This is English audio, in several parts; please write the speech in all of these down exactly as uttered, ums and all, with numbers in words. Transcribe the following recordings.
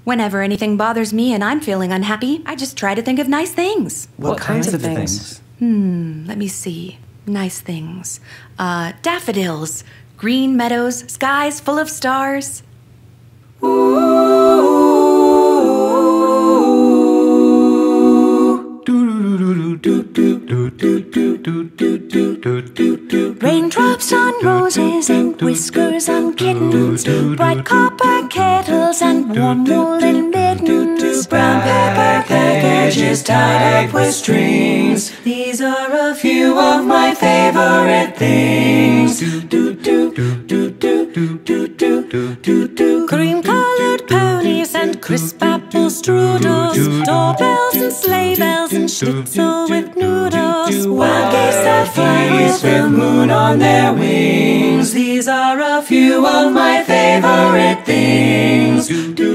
Whenever anything bothers me and I'm feeling unhappy, I just try to think of nice things. What, what kinds, kinds of things? things? Hmm, let me see. Nice things. Uh, daffodils, green meadows, skies full of stars. Raindrops on roses and whiskers on kittens, bright copper kettles and warm woolen mittens, brown paper packages tied up with strings. These are a few of my favorite things. Cream-colored ponies and crisp apple strudels, doorbells and sleigh bells and schnitzel with noodles, wild geese that fly with the moon on their wings. These are a few of my favorite things.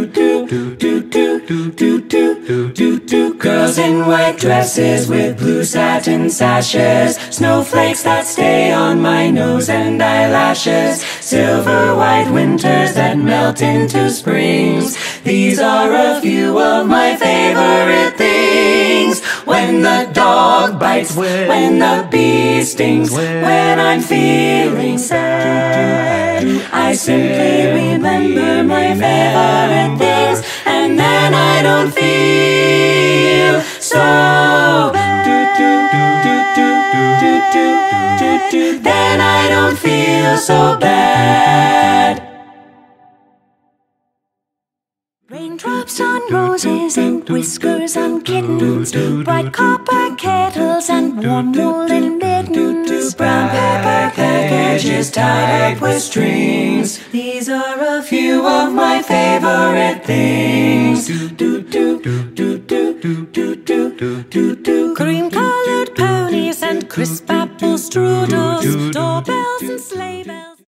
Girls in white dresses with blue satin sashes, snowflakes that stay on my nose and eyelashes, silver white winters that melt into springs. These are a few of my favorite things. When the dog bites, when the bee stings, when I'm feeling sad, I simply remember my favorite things, and then I don't feel so bad. Then I don't feel so bad. Raindrops on roses and whiskers on kittens, bright copper kettles and warm woolen mittens, brown paper packages tied up with strings. These are a few of my favorite things. Cream-colored ponies and crisp apple strudels, doorbells and sleigh bells.